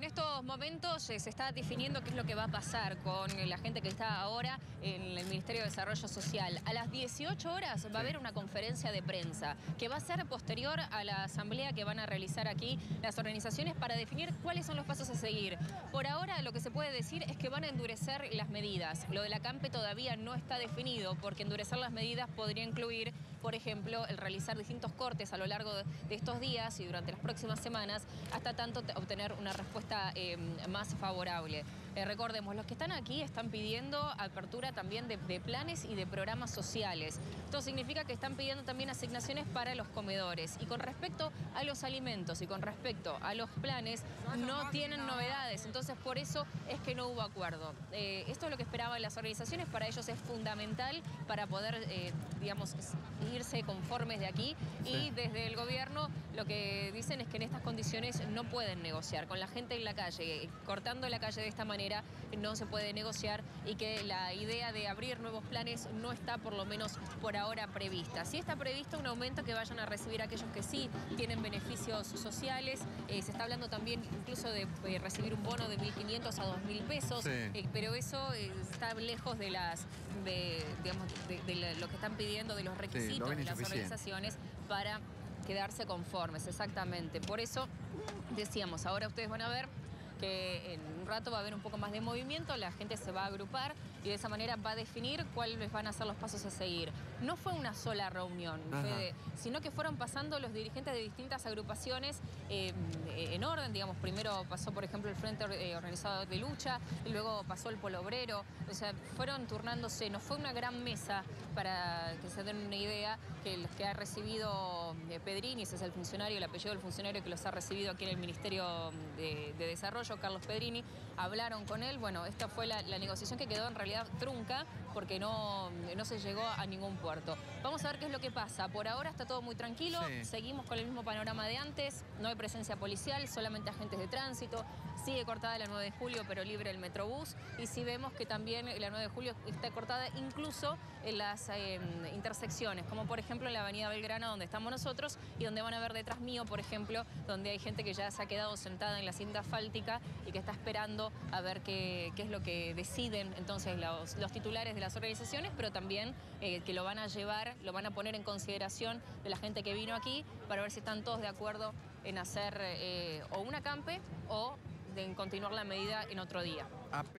En estos momentos se está definiendo qué es lo que va a pasar con la gente que está ahora en el Ministerio de Desarrollo Social. A las 18 horas va a haber una conferencia de prensa que va a ser posterior a la asamblea que van a realizar aquí las organizaciones para definir cuáles son los pasos a seguir. Por ahora lo que se puede decir es que van a endurecer las medidas. Lo del acampe todavía no está definido porque endurecer las medidas podría incluir, por ejemplo, el realizar distintos cortes a lo largo de estos días y durante las próximas semanas hasta tanto obtener una respuesta más favorable. Recordemos, los que están aquí están pidiendo apertura también de planes y de programas sociales. Esto significa que están pidiendo también asignaciones para los comedores. Y con respecto a los alimentos y con respecto a los planes, no tienen novedades. Entonces, por eso es que no hubo acuerdo. Esto es lo que esperaban las organizaciones. Para ellos es fundamental para poder, digamos, irse conformes de aquí. Y desde el gobierno lo que dicen es que en estas condiciones no pueden negociar. Con la gente en la calle, cortando la calle de esta manera, no se puede negociar y que la idea de abrir nuevos planes no está, por lo menos por ahora, prevista. Sí está previsto un aumento que vayan a recibir aquellos que sí tienen beneficios sociales. Se está hablando también incluso de recibir un bono de 1.500 a 2.000 pesos, pero eso está lejos de lo que están pidiendo, de los requisitos de las organizaciones para quedarse conformes, exactamente. Por eso decíamos, ahora ustedes van a ver que en un rato va a haber un poco más de movimiento, la gente se va a agrupar y de esa manera va a definir cuáles van a ser los pasos a seguir. No fue una sola reunión, Fede, sino que fueron pasando los dirigentes de distintas agrupaciones en orden, digamos. Primero pasó, por ejemplo, el Frente Organizado de Lucha, y luego pasó el Polo Obrero. O sea, fueron turnándose. No fue una gran mesa, para que se den una idea, que los que ha recibido Pedrini, ese es el funcionario, el apellido del funcionario que los ha recibido aquí en el Ministerio de Desarrollo, Carlos Pedrini, hablaron con él. Bueno, esta fue la negociación que quedó en realidad trunca porque no se llegó a ningún puerto. Vamos a ver qué es lo que pasa. Por ahora está todo muy tranquilo, seguimos con el mismo panorama de antes, no hay presencia policial, solamente agentes de tránsito, sigue cortada la 9 de julio pero libre el Metrobús, y sí vemos que también la 9 de julio está cortada incluso en las intersecciones, como por ejemplo en la avenida Belgrano donde estamos nosotros y donde van a ver detrás mío, por ejemplo, donde hay gente que ya se ha quedado sentada en la cinta asfáltica y que está esperando a ver qué es lo que deciden entonces los titulares de las organizaciones, pero también que lo van a llevar, lo van a poner en consideración de la gente que vino aquí para ver si están todos de acuerdo en hacer o un acampe o en continuar la medida en otro día.